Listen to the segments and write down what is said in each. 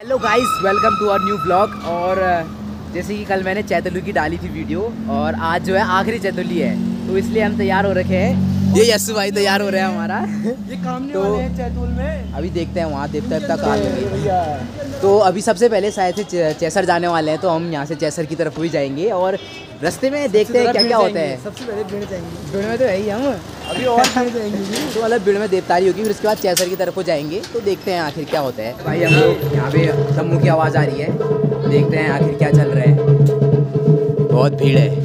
Hello guys, welcome to our new blog. और जैसे कि कल मैंने चैतुली की डाली थी वीडियो, और आज जो है आखिरी चैतुली है, तो इसलिए हम तैयार हो रखे हैं। ये यस्सु भाई तैयार हो रहे हैं हमारा। ये काम तो वाले हैं चैतुल में। अभी देखते हैं वहाँ देवता देवता कहाँ लगे। तो अभी सबसे पहले शायद से चैसर जाने वाले हैं, तो हम यहाँ से चैसर की तरफ भी जाएंगे और रास्ते में देखते हैं क्या क्या होता है। सबसे पहले भीड़ जाएंगे। भीड़ में तो है ही हम अभी और भीड़ जाएंगे। तो मतलब भीड़ में देवतारी होगी, फिर उसके बाद चैसर की तरफ को जाएंगे। तो देखते हैं आखिर क्या होता है। भाई हम लोग यहाँ पे तम्बू की आवाज़ आ रही है, देखते हैं आखिर क्या चल रहा है। बहुत भीड़ है।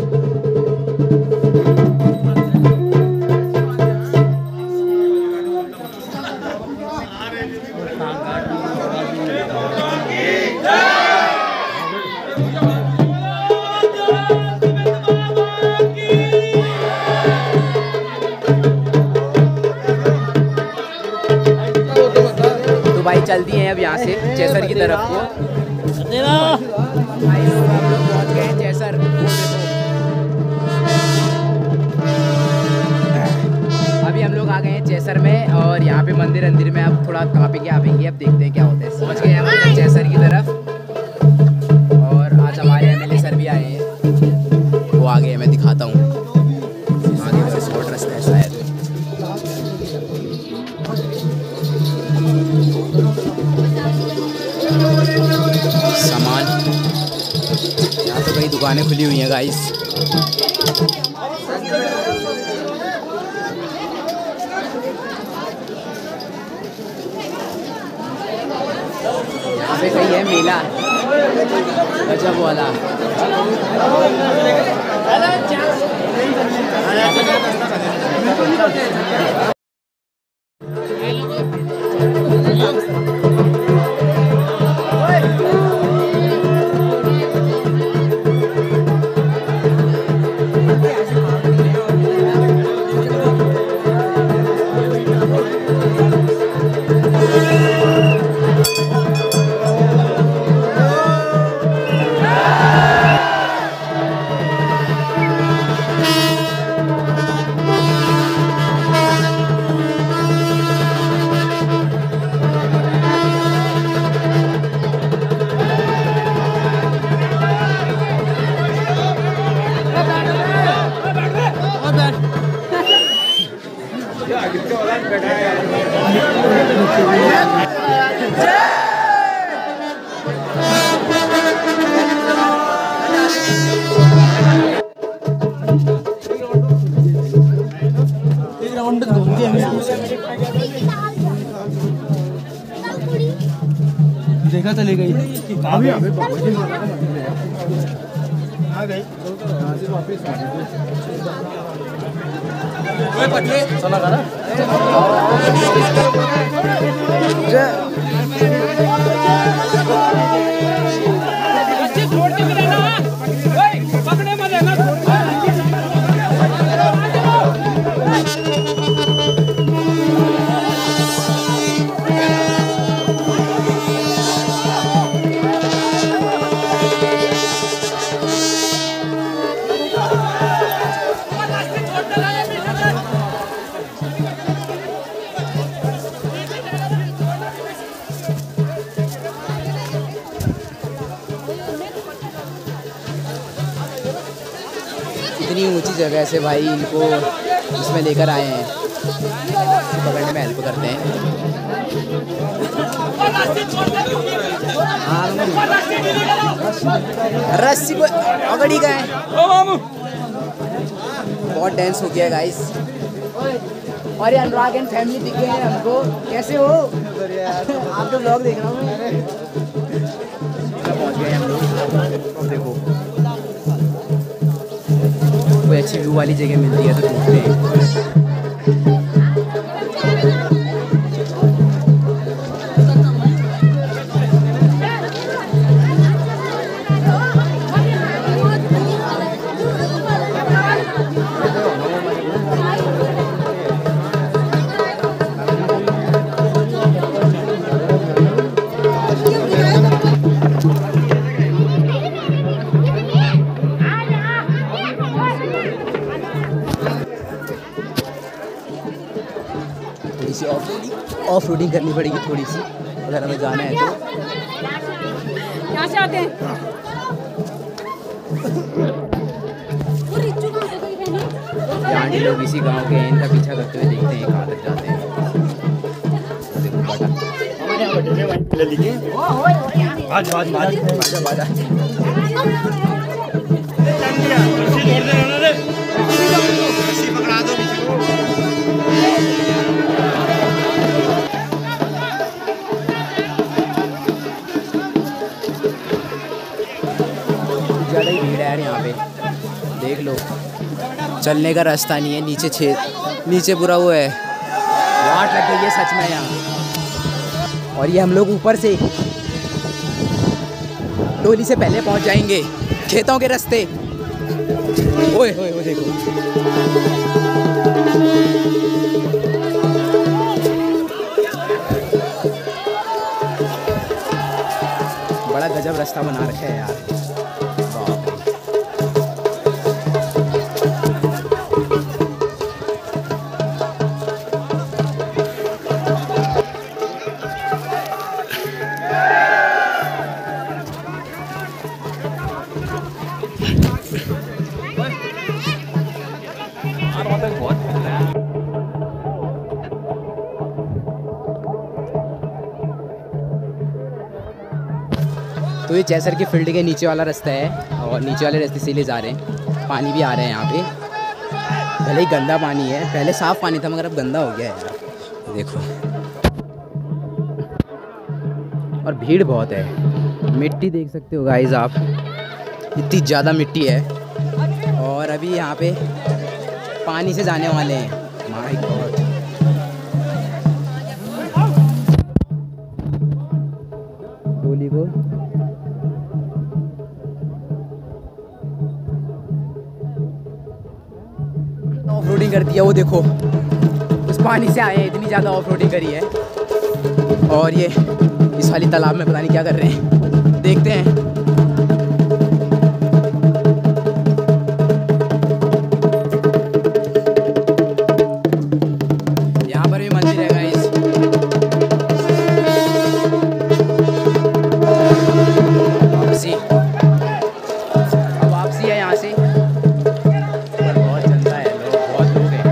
तो भाई चलती हैं अब यहाँ से चैसर की तरफ को। भाई हम लोग पहुँच गए हैं चैसर। अभी हम लोग आ गए हैं चैसर में, और यहाँ पे मंदिर में अब थोड़ा कांपेंगे आवेंगे। अब देखते हैं क्या होता है। पहुँच गए हम चैसर की तरफ, और आज हमारे MLA सर भी आए हैं। वो आ गए, मैं दिखाता हूँ। आगे से शॉर्ट रास्ता है शायद। सामान यहाँ तो कई दुकानें खुली हुई हैं गाइस। यहाँ पे कहीं है मेला गजब वाला। देखा चले गई। आ गई। चला करा। इतनी ऊंची जगह से भाई इनको इसमें लेकर आए हैं, पकड़ने में हेल्प करते हैं। रस्सी को पकड़ी गए। बहुत डांस हो गया गाइस। और ये अनुराग एंड फैमिली दिख गए हैं हमको। कैसे हो? आपका ब्लॉग देख रहा हूँ मैं। पहुँच गए हम लोग। देखो कोई अच्छी व्यू वाली जगह मिलती है तो ढूंढते हैं। ऑफ रोडिंग करनी पड़ेगी थोड़ी सी, अगर हमें जाना है तो। कहाँ से आते हैं? ये आंटी लोग इसी गांव के हैं, इनका पीछा करते हुए देखते हैं कहाँ तक जाते हैं। देखो बाटा ज़्यादा ही भीड़ है यार यहाँ पे, देख लो। चलने का रास्ता नहीं है, नीचे पूरा वो है, वाट लग गई है सच में यहाँ। और ये हम लोग ऊपर से टोली से पहले पहुँच जाएंगे खेतों के रास्ते। ओए ओए ओए देखो, बड़ा गजब रास्ता बना रखा है यार। तो ये जैसर की फील्ड के नीचे वाला रास्ता है और नीचे वाले रास्ते से ले जा रहे हैं। पानी भी आ रहा है यहाँ पे, पहले ही गंदा पानी है, पहले साफ़ पानी था मगर अब गंदा हो गया है यार, देखो। और भीड़ बहुत है, मिट्टी देख सकते हो गाइस आप, इतनी ज़्यादा मिट्टी है। और अभी यहाँ पे पानी से जाने वाले हैं, माय गॉड। डोली को ऑफ रोडिंग कर दिया, वो देखो उस पानी से आए हैं, इतनी ज़्यादा ऑफ रोडिंग करी है। और ये इस वाली तालाब में पता नहीं क्या कर रहे हैं, देखते हैं। यहाँ पर भी मंदिर है गाइस। वापसी, अब वापसी है यहाँ से। बहुत जनता है, बहुत लोग हैं।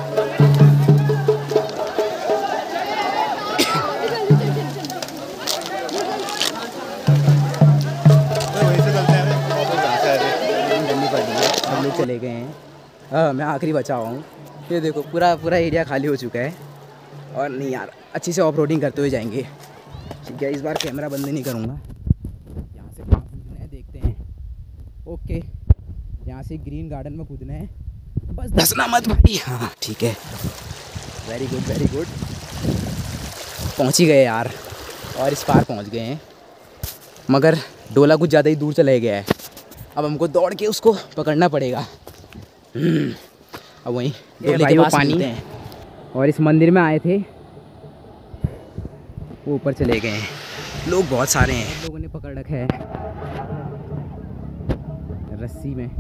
हम लोग चले गए हैं। हाँ, मैं आखिरी बचा हुआ हूँ। ये देखो पूरा एरिया खाली हो चुका है। और नहीं यार, अच्छी से ऑफ रोडिंग करते हुए जाएंगे। ठीक है, इस बार कैमरा बंद नहीं करूँगा। यहाँ से कहाँ कूदना है देखते हैं। ओके, यहाँ से ग्रीन गार्डन में कूदना है, बस धसना मत भाई। हाँ ठीक है, वेरी गुड वेरी गुड। पहुँच ही गए यार, और इस पार पहुँच गए हैं, मगर डोला कुछ ज़्यादा ही दूर चला गया है। अब हमको दौड़ के उसको पकड़ना पड़ेगा। अब वहीं डोले के पास पानी है। और इस मंदिर में आए थे, वो ऊपर चले गए हैं। लोग बहुत सारे हैं, लोगों ने पकड़ रखा है रस्सी में।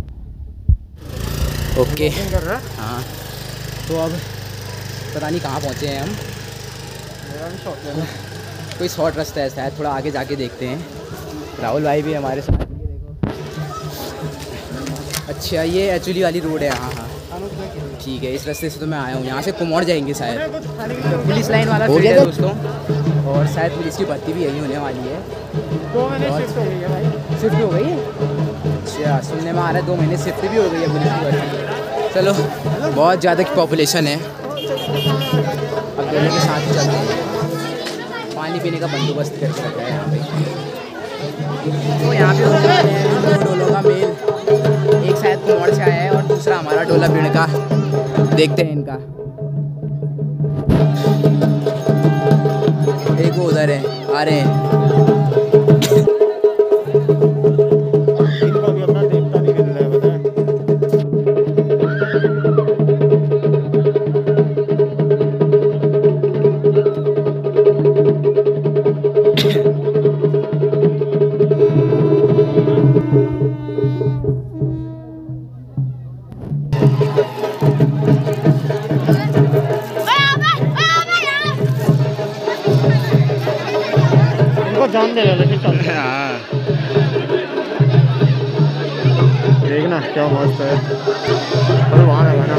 ओके हाँ, तो अब पता नहीं कहाँ पहुँचे हैं हम। कोई शॉर्ट रास्ता है शायद, थोड़ा आगे जाके देखते हैं। राहुल भाई भी हमारे साथ, ये देखो। अच्छा, ये एक्चुअली वाली रोड है। हाँ हाँ ठीक है, इस रास्ते से तो मैं आया हूँ। यहाँ से कुमार जाएंगे शायद, पुलिस लाइन वाला फील्ड है दोस्तों। और शायद पुलिस की भर्ती भी यही होने वाली है। 2 महीने शिफ्ट हो गई है भाई। शिफ्ट हो गई है? अच्छा, सुनने में आ रहा है 2 महीने शिफ्ट भी हो गई है पुलिस की भर्ती। चलो, बहुत ज़्यादा की पॉपुलेशन है, अब डोले के साथ ही चलते हैं। पानी पीने का बंदोबस्त करके रखा है यहाँ पे। तो यहाँ पे होने वाले हैं 2 डोलों का मेल। एक शायद कुमार से आया है और दूसरा हमारा डोला बीड़ का। देखते हैं इनका, एक वो उधर है, आ रहे हैं। इनको भी अपना देवता नहीं मिल रहा है, पता है। इनको जान दे रहे हाँ देखना क्या मस्त है। अरे वहाँ लगाना।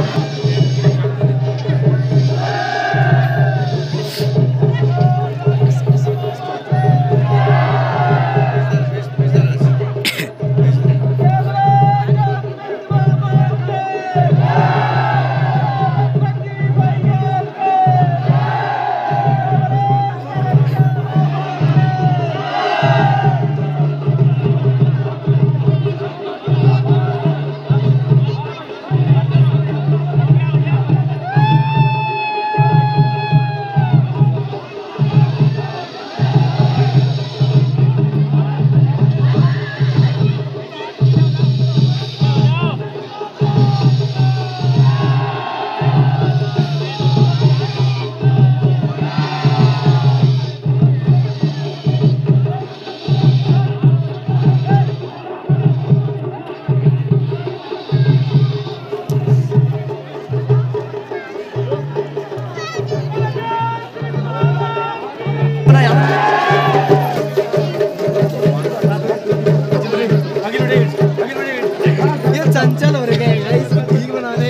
ये चंचल हो रहे हैं इसको ठीक बनाने।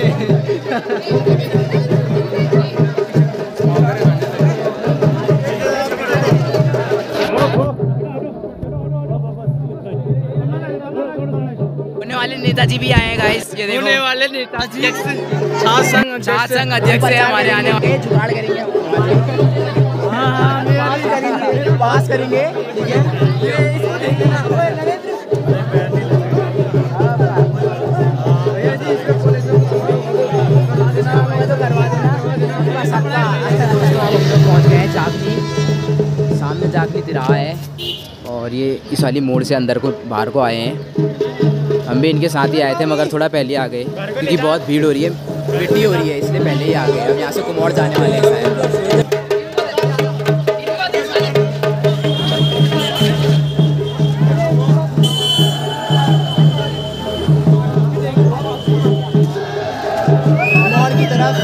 होने वाले नेताजी भी आए हैं गाइस, ये देखो होने वाले नेताजी छात्र संघ अध्यक्ष है हमारे आने वाले। जुगाड़ करेंगे, पास करेंगे, ठीक है। इसको देखिए ना, ओए नरेंद्र। पहुंच गए हैं जाखनी, सामने जाखनी तिराहा है और ये इस वाली मोड़ से अंदर को बाहर को आए हैं। हम भी इनके साथ ही आए थे मगर थोड़ा पहले आ गए क्योंकि बहुत भीड़ हो रही है, मिट्टी हो रही है, इसलिए पहले ही आ गए। अब यहाँ से कुमौर जाने वाले हैं शायद। कुमौर की तरफ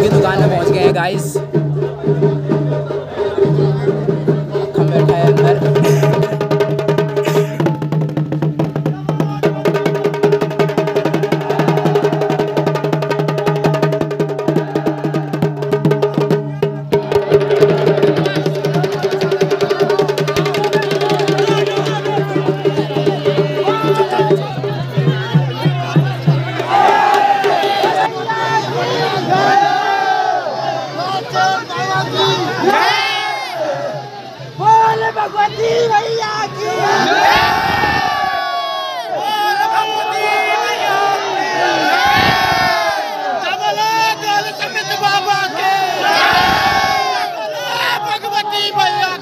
की दुकान में पहुंच गए हैं गाइस। हम बैठा है अंदर। भगवती भैया की बाबा के भगवती भैया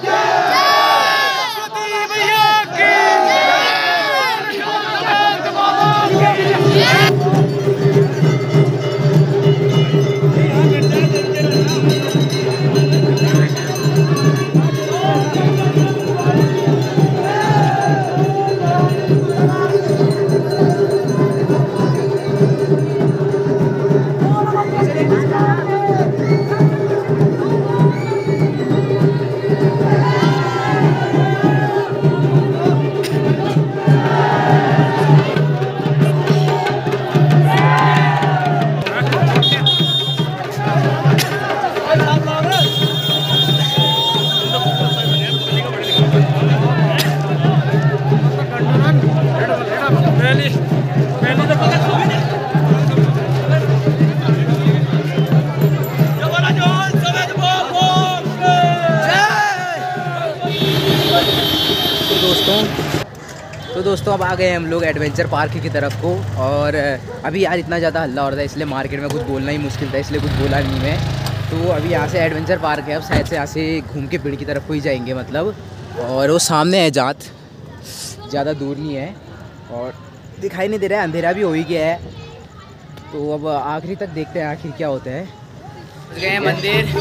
तो दोस्तों अब आ गए हम लोग एडवेंचर पार्क की तरफ को। और अभी यार इतना ज़्यादा हल्ला हो रहा था इसलिए मार्केट में कुछ बोलना ही मुश्किल था, इसलिए कुछ बोला नहीं मैं। तो अभी यहाँ से एडवेंचर पार्क है, अब शायद से यहाँ से घूम के पेड़ की तरफ को ही जाएंगे मतलब। और वो सामने है जात, ज़्यादा दूर नहीं है और दिखाई नहीं दे रहा है, अंधेरा भी हो ही गया है। तो अब आखिरी तक देखते हैं आखिर क्या होता है। गए मंदिर।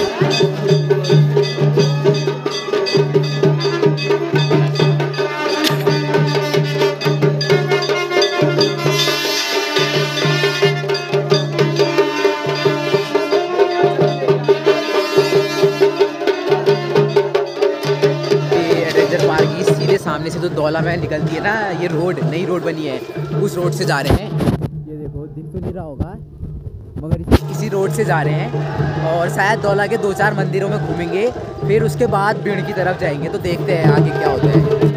सामने से तो दौला महल निकलती है ना, ये रोड नई रोड बनी है, उस रोड से जा रहे हैं। ये देखो दिख तो नहीं रहा होगा मगर इसी रोड से जा रहे हैं और शायद दौला के 2-4 मंदिरों में घूमेंगे, फिर उसके बाद भीड़ की तरफ जाएंगे। तो देखते हैं आगे क्या होता है।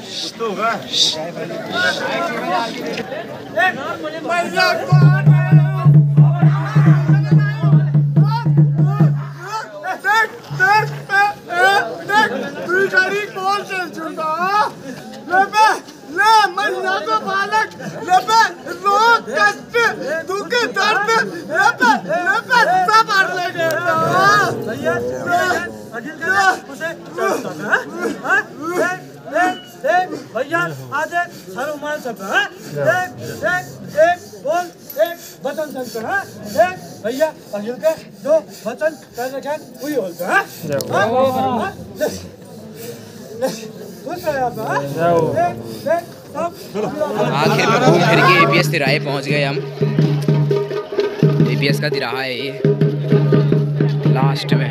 भैया आज हनुमान सब एक बोल एक वचन संकर भैया अखिल के जो वचन कर रखे वही होता है। आखिर में घूम फिर के एपीएस तिराहे पहुंच गए हम। एपीएस का तिराहा है ये लास्ट में।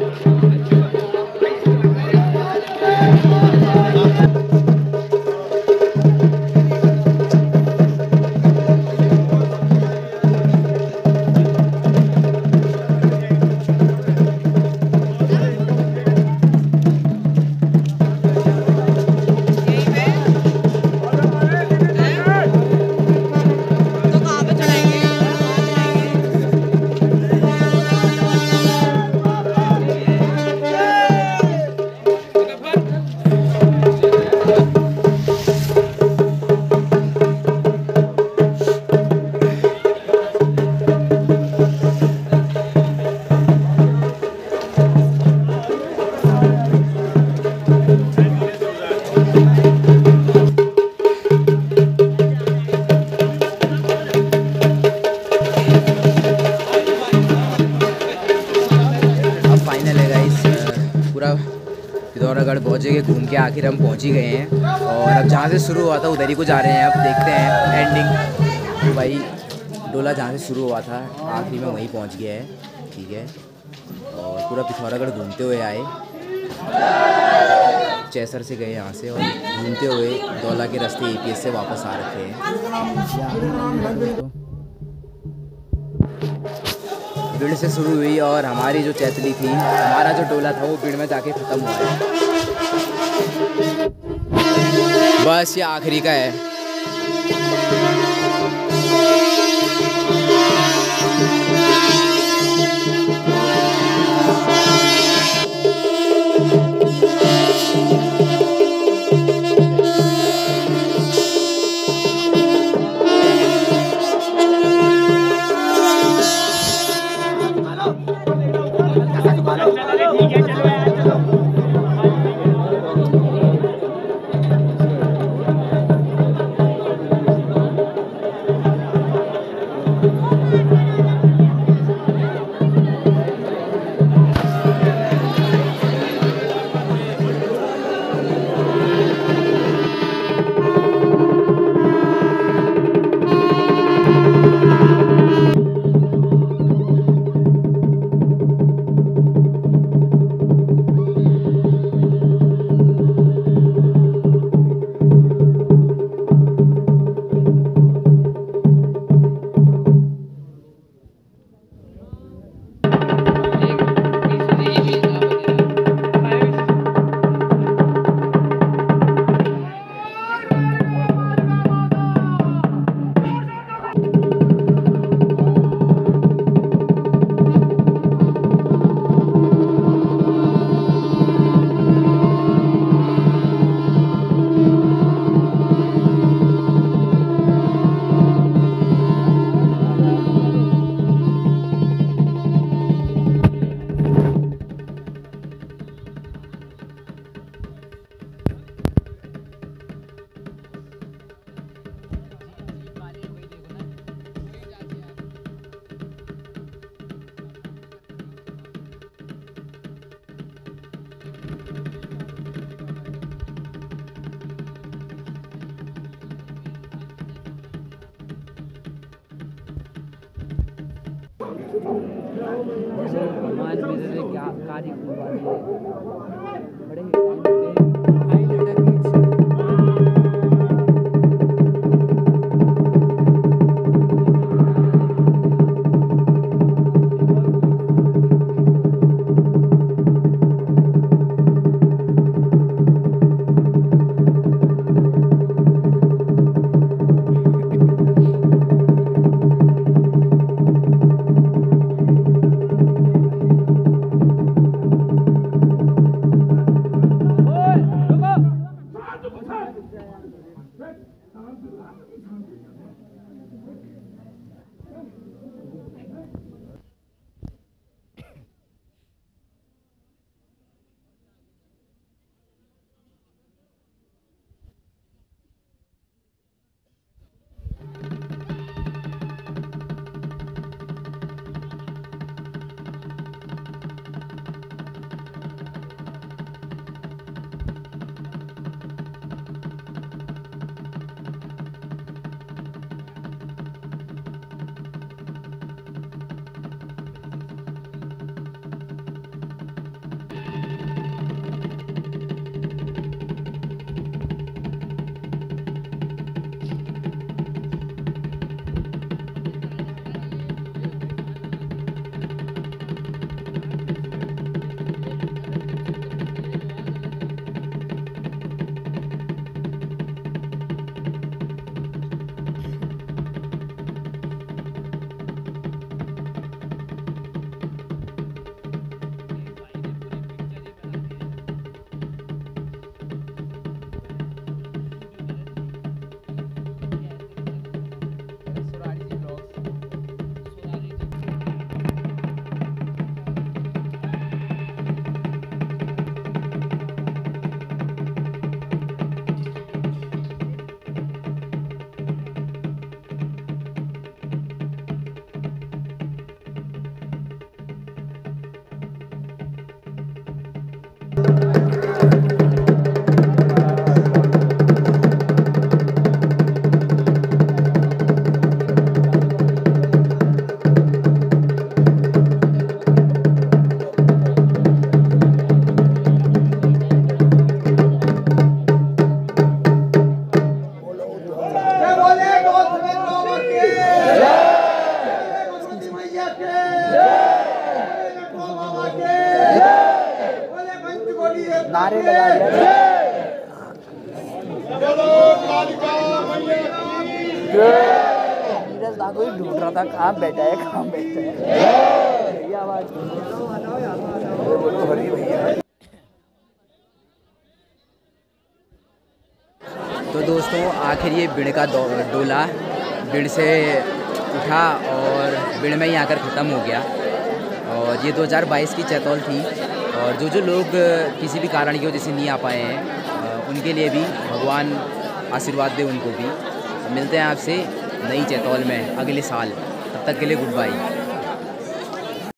पिथौरागढ़ पहुँचे गए, घूम के आखिर हम पहुँच ही गए हैं। और अब जहाँ से शुरू हुआ था उधर ही को जा रहे हैं। अब देखते हैं एंडिंग। तो भाई डोला जहाँ से शुरू हुआ था आखिरी में वहीं पहुँच गया है। ठीक है, और पूरा पिथौरागढ़ घूमते हुए आए। चैसर से गए यहाँ से और घूमते हुए डोला के रास्ते एपीएस से वापस आ रखे हैं। भीड़ से शुरू हुई और हमारी जो चैतली थी, हमारा जो टोला था वो भीड़ में जाके ख़त्म हुआ है। बस ये आखिरी का है। नारे लगा दिया। नीरज दा कोई ढूंढ रहा था कहाँ बैठा है कहाँ बैठा है। ये आवाज तो दोस्तों आखिर ये बिड़ का डोला बिड़ से उठा और बिड़ में ही आकर ख़त्म हो गया। और ये 2022 की चैतौल थी। और जो लोग किसी भी कारण की वजह से नहीं आ पाए हैं उनके लिए भी भगवान आशीर्वाद दे उनको भी। मिलते हैं आपसे नई चैतौल में अगले साल, तब तक के लिए गुड बाय।